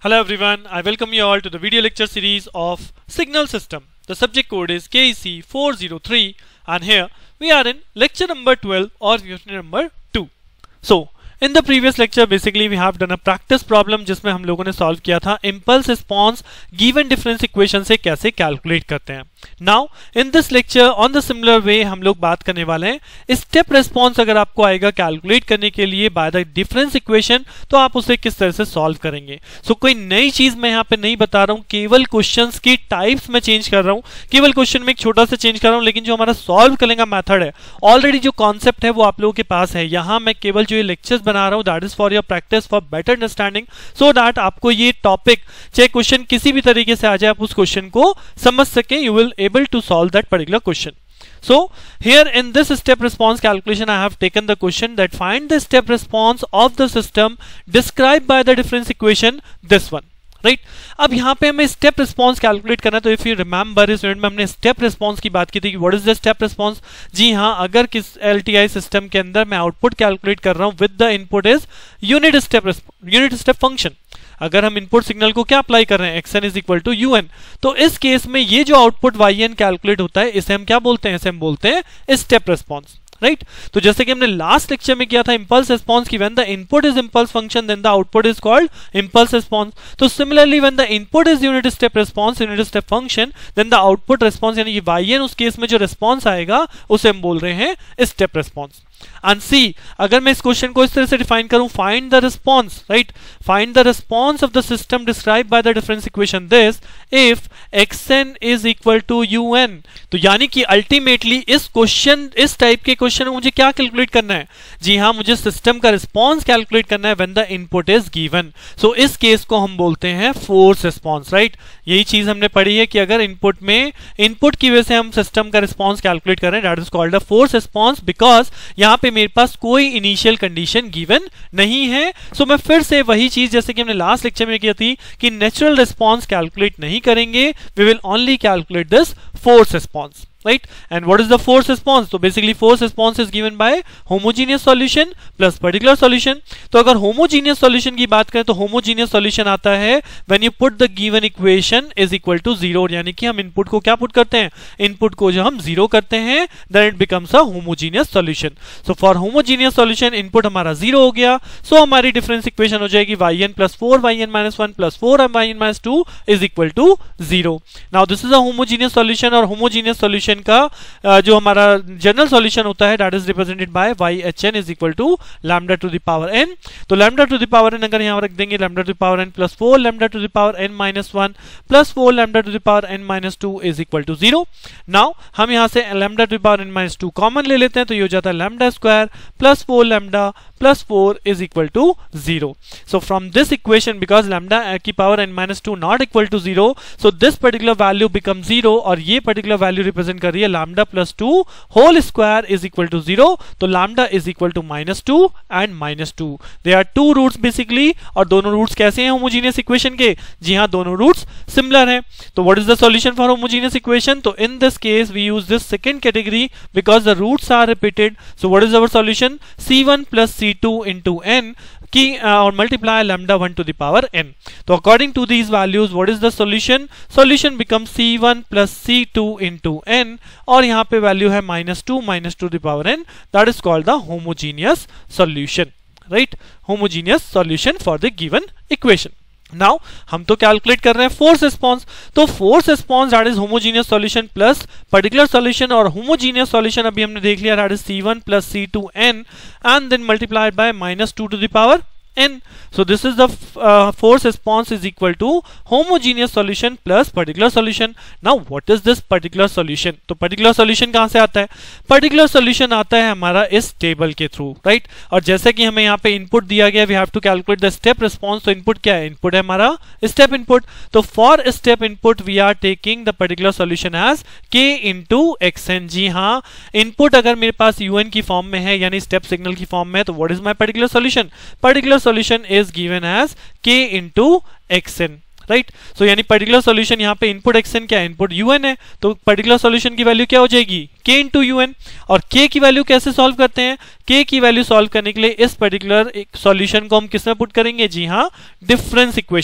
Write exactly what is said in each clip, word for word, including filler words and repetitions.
Hello everyone, I welcome you all to the video lecture series of Signal System. The subject code is K E C four zero three and here we are in lecture number twelve or unit number two. So, in the previous lecture basically we have done a practice problem जिसमें हम लोगों ने solve किया था impulse response given difference equation से कैसे calculate करते हैं. Now in this lecture on the similar way हम लोग बात करने वाले हैं step response अगर आपको आएगा calculate करने के लिए by the difference equation तो आप उसे किस तरह से solve करेंगे. So कोई नई चीज मैं यहाँ पे नहीं बता रहा हूँ, केवल क्वेश्चंस की टाइप्स में चेंज कर रहा हूँ, केवल क्वेश्चन में एक छोटा सा चेंज कर रहा हूँ, लेकिन जो हमारा सॉल्व करने का मेथड है ऑलरेडी जो कॉन्सेप्ट है वो आप लोगों के पास है. यहाँ मैं केवल जो ये लेक्चर्स बना रहा हूँ that is for your practice for better understanding so that आपको ये टॉपिक चाहे क्वेश्चन किसी भी तरीके से आ जाए आप उस क्वेश्चन को समझ सकें. You will able to solve that particular question. So here in this step response calculation I have taken the question that find the step response of the system described by the difference equation, this one. Right right? अब यहाँ पे हमें step response calculate करना है. तो if you remember इस unit में हमने स्टेप रिस्पॉन्स की बात की थी कि what is the step response. जी हाँ, अगर किस एलटीआई सिस्टम के अंदर मैं आउटपुट कैलकुलेट कर रहा हूँ with the input is unit step unit step function. अगर हम इनपुट सिग्नल को क्या अप्लाई कर रहे हैं xn is equal to u n, तो इस केस में ये जो आउटपुट yn कैलकुलेट होता है इसे हम क्या बोलते हैं, इसे हम बोलते हैं स्टेप रिस्पॉन्स. Right right? तो जैसे कि हमने लास्ट लेक्चर में किया था इंपल्स रिस्पॉन्स की when the input is impulse function then the output is called impulse response. तो similarly when the input is unit step response unit step function then the output response यानी कि yn उस case में जो response आएगा उसे हम बोल रहे हैं स्टेप रिस्पॉन्स. एंड सी अगर मैं इस क्वेश्चन को इस तरह से डिफाइन करूं, find the response, right, find the response of the system described by the difference equation this if xn is equal to un. तो यानी कि अल्टीमेटली इस क्वेश्चन इस टाइप के क्वेश्चन में मुझे क्या कैलकुलेट करना है. जी हाँ, मुझे सिस्टम का रिस्पॉन्स कैलकुलेट करना है when the input is given. So इस केस को हम बोलते हैं फोर्स रिस्पॉन्स. राइट, यही चीज हमने पढ़ी है कि अगर इनपुट में इनपुट की वजह से हम सिस्टम का रिस्पॉन्स कैलकुलेट कर रहे हैं that is called a force response because यहाँ पे मेरे पास कोई इनिशियल कंडीशन गिवन नहीं है. सो so, मैं फिर से वही चीज जैसे कि हमने लास्ट लेक्चर में किया थी कि नेचुरल रिस्पॉन्स कैलकुलेट नहीं करेंगे, we will only calculate this force response. Right? And what is the force response? तो basically force response is given by homogeneous solution plus particular solution. तो अगर homogeneous solution की बात करें तो homogeneous solution आता है when you put the given equation is equal to zero. यानी कि हम input को क्या put करते हैं, input को जो हम zero करते हैं then it becomes a homogeneous solution. So for homogeneous solution input हमारा zero हो गया, so हमारी difference equation हो जाएगी yn plus four yn minus one plus four yn minus two is equal to zero. Now this is a homogeneous solution और homogeneous solution का जो हमारा जनरल सॉल्यूशन होता है that is represented by yHn is equal to lambda to the power n. तो lambda to the power n अगर यहां रख देंगे lambda to the power n plus four lambda to the power n minus one plus four lambda to the power n minus two is equal to zero. Now हम यहां से lambda to the power n minus two common ले लेते हैं तो ये हो जाता है lambda square plus four lambda plus four is equal to zero. So from this equation because lambda की power n minus two not equal to zero so this particular value become zero और ये particular value represent कर रही है lambda plus two whole square is equal to zero. तो lambda is equal to minus two and minus two. They are two roots basically और दोनों roots कैसे हैं होमोजेनियस इक्वेशन के. जी हाँ, दोनों रूट्स सिमिलर हैं. तो what is the solution for homogeneous equation. तो in this case we use this second category because the roots are repeated. So what is our solution, c one plus C two into n की और multiply lambda one to the power n. तो according to these values what is the solution, solution become c one plus C two into n और यहाँ पे value है minus two minus two the power n. That is called the homogeneous solution. Right, homogeneous solution for the given equation. Now हम तो calculate कर रहे हैं force response. तो force response that is homogeneous solution plus particular solution और homogeneous solution अभी हमने देख लिया that is C one plus C two n and then multiplied by minus two to the power n. So this is the uh, force response is equal to homogeneous solution plus particular solution. Now what is this particular solution? तो particular solution कहाँ से आता है, particular solution आता है हमारा इस table के थ्रू. राइट, और जैसे कि हमें यहाँ पे इनपुट दिया गया we have to calculate the step response. तो इनपुट क्या है, इनपुट है हमारा स्टेप इनपुट. तो for step input we are taking the particular solution as k into xn. जी हाँ, इनपुट अगर मेरे पास un की फॉर्म में है यानी स्टेप सिग्नल की फॉर्म में है तो what is my particular solution, particular solution is given as k into xn. Right, so यानी पर्टिकुलर सॉल्यूशन यहाँ पे इनपुट xn क्या है, इनपुट un है. तो पर्टिकुलर सॉल्यूशन की वैल्यू क्या हो जाएगी, k इंटू un. और k की वैल्यू कैसे सॉल्व करते हैं, k की वैल्यू सॉल्व करने के लिए इस पर्टिकुलर सॉल्यूशन को हम किस में पुट करेंगे, जी हाँ, डिफरेंस इक्वेशन में.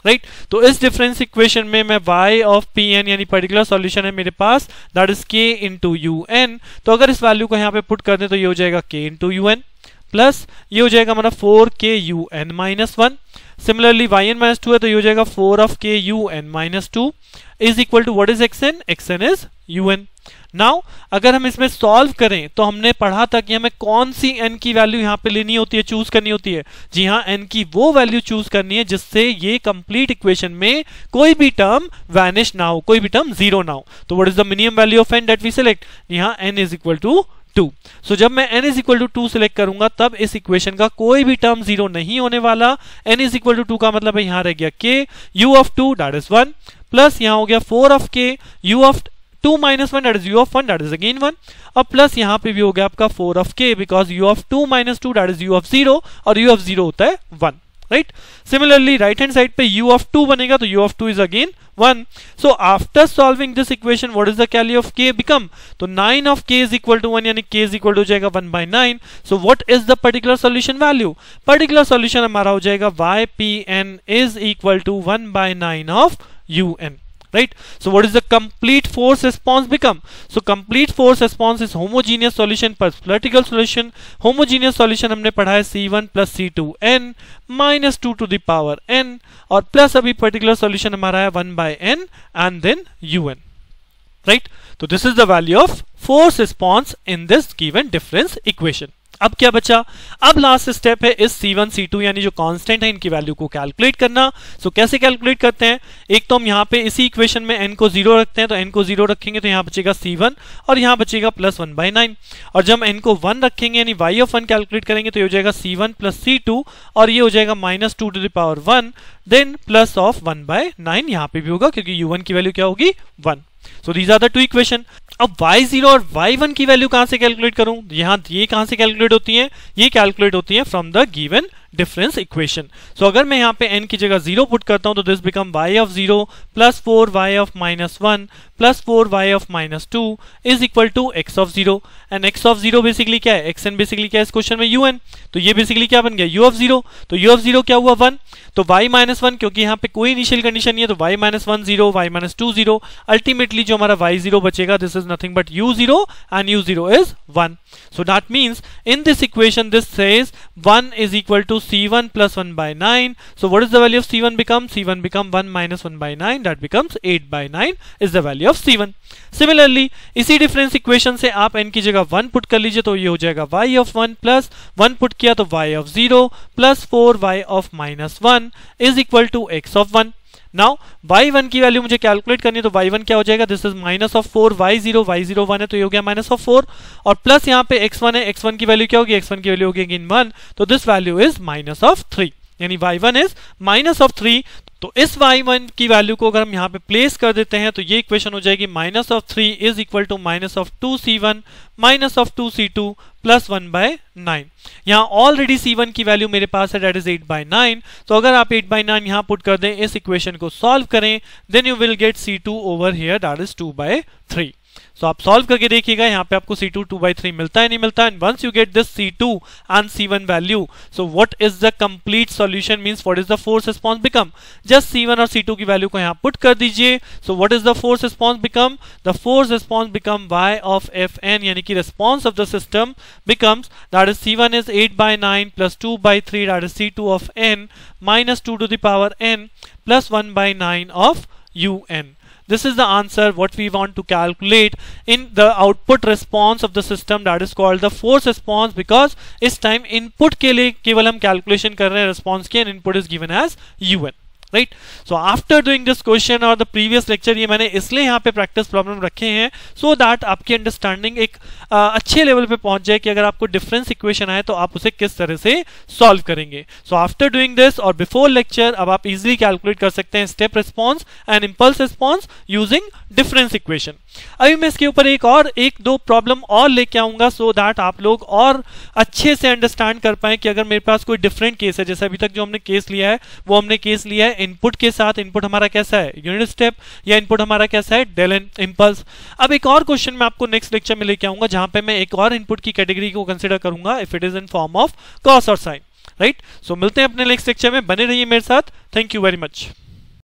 Right right? तो इस डिफरेंस इक्वेशन में मैं y ऑफ पी एन यानी पर्टिकुलर सॉल्यूशन है मेरे पास that is k into u n, तो अगर इस वैल्यू को यहाँ पे पुट कर दें तो ये हो जाएगा k into u n plus ये हो जाएगा हमारा four k u n minus one. Similarly y n minus two है तो ये हो जाएगा four of k u n minus two is equal to what is x n, x n is u n. Now अगर हम इसमें solve करें तो हमने पढ़ा था कि हमें कौन सी n की वैल्यू यहाँ पे लेनी होती है, चूज करनी होती है। जी हाँ, n की वो वैल्यू चूज करनी है जिससे ये कंप्लीट इक्वेशन में कोई भी टर्म वैनिश ना हो, कोई भी टर्म जीरो ना हो। तो what is the minimum value of n that we select, यहाँ n is equal to two. So जब मैं n is equal to two select करूंगा तब इस इक्वेशन का कोई भी टर्म जीरो नहीं होने वाला। n is equal to two का मतलब है यहाँ रह गया k u of two that is one plus यहाँ हो गया four of k u of two minus one that is u of one that is again one, और प्लस यहाँ पे भी हो गया आपका four of k because u of two minus two that is u of zero और u of zero होता है one, right. Similarly right hand side पे u ऑफ टू बनेगा तो u of two is again one. So after solving this equation what is the value of k become, तो nine of k is equal to one यानी k is equal to हो जाएगा one by nine. So what is the particular solution value, particular solution हमारा हो जाएगा y p n is equal to one by nine of u n, right? So what is the complete force response become? So complete force response is homogeneous solution plus vertical solution. Homogeneous solution हमने पढ़ा है c one plus c two n minus two to the power n और plus अभी particular solution हमारा है one by n and then un, right? तो this is the value of force response in this given difference equation. अब क्या बचा, अब last step है इस सी वन सी टू यानी जो कांस्टेंट है इनकी वैल्यू को कैलकुलेट करना। सो so, कैसे कैलकुलेट करते हैं, एक तो हम यहाँ पे इसी इक्वेशन में n को जीरो रखते हैं, तो n को जीरो रखेंगे तो यहाँ बचेगा सी वन और यहाँ बचेगा प्लस वन बाई नाइन, और जब n को वन रखेंगे यानी y ऑफ वन कैलकुलेट करेंगे तो ये हो जाएगा सी वन प्लस सी टू और ये हो जाएगा minus two to the power one then plus of one by nine यहाँ पे भी होगा क्योंकि यू वन की वैल्यू क्या होगी one. So these are the two equation. अब वाई ज़ीरो और वाई वन की वैल्यू कहां से कैलकुलेट करूं, यहां ये कहां से कैलकुलेट होती हैं, ये कैलकुलेट होती हैं from the given difference equation. So अगर मैं यहाँ पे n की जगह जीरो पुट करता हूं तो this become y of zero plus four Y of minus one plus four Y of minus two is equal to x of zero, and x of zero basically क्या है, xn basically क्या है इस question में un, तो ये basically क्या बन गया u ऑफ जीरो, तो u ऑफ जीरो क्या हुआ वन, तो y माइनस वन क्योंकि यहाँ पे कोई इनिशियल कंडीशन नहीं है तो y minus one zero, y minus two zero, ultimately जो हमारा y जीरो बचेगा this is nothing but u zero and u zero is one. So that means in this equation this says one is equal to c one plus one by nine. So what is the value of c one become? c one become one minus one by nine, that becomes eight by nine is the value of c one. Similarly इसी difference equation से आप n की जगह one put कर लीजिए तो ये हो जाएगा y of one plus one put किया तो y of zero plus four y of minus one is equal to x of one. Now Y one की वैल्यू मुझे कैलकुलेट करनी है तो वाई वन क्या हो जाएगा, this is minus of four Y zero, Y zero one है तो ये हो गया माइनस ऑफ फोर और प्लस यहाँ पे एक्स वन है, एक्स वन की वैल्यू क्या होगी, एक्स वन की वैल्यू होगी अगेन वन, तो this value is minus of three यानी Y one is minus of three. तो इस वाई वन की वैल्यू को अगर हम यहाँ पे प्लेस कर देते हैं तो ये इक्वेशन हो जाएगी minus of three is equal to minus of two C one minus of two C two plus one by nine. यहाँ ऑलरेडी सी वन की वैल्यू मेरे पास है that is eight by nine, तो अगर आप एट बाय नाइन यहाँ put कर दें, इस इक्वेशन को सॉल्व करें, then you will get C two over here that is two by three. So आप सॉल्व करके देखिएगा यहाँ पे आपको C two two by three मिलता है नहीं मिलता, and once you get this C two and C one value, so what is the complete solution means what is the force response become, just C one और C to की value को यहाँ put कर दीजिए। So what is the force response become, the force response become y of F N यानी कि response of the system becomes that is C one is eight by nine plus two by three that is C two of n minus two to the power n plus one by nine of un. This is the answer what we want to calculate in the output response of the system, that is called the force response, because इस time input के लिए केवल हम calculation कर रहे हैं response के, and input is given as un. Right, so after doing this question और द प्रीवियस लेक्चर, ये मैंने इसलिए यहाँ पे प्रैक्टिस प्रॉब्लम रखे हैं सो दैट आपकी अंडरस्टैंडिंग एक uh, अच्छे लेवल पे पहुंच जाए कि अगर आपको डिफरेंस इक्वेशन आए तो आप उसे किस तरह से सॉल्व करेंगे। सो आफ्टर डूइंग दिस और बिफोर लेक्चर अब आप इजीली कैलकुलेट कर सकते हैं step response and impulse response using difference equation. अभी मैं इसके ऊपर एक और एक दो प्रॉब्लम और लेके आऊंगा सो दैट आप लोग और अच्छे से अंडरस्टैंड कर पाए कि अगर मेरे पास कोई डिफरेंट केस है, जैसे अभी तक जो हमने केस लिया है वो हमने केस लिया है इनपुट के साथ, इनपुट हमारा कैसा है यूनिट स्टेप, या इनपुट हमारा कैसा है डेल इंपल्स। अब एक और क्वेश्चन मैं आपको नेक्स्ट लेक्चर में लेके आऊंगा जहां पे मैं एक और इनपुट की कैटेगरी को कंसीडर करूंगा if it is in form of cos और साइन। राइट, सो मिलते हैं अपने नेक्स्ट लेक्चर में, बने रहिए मेरे साथ। Thank you very much.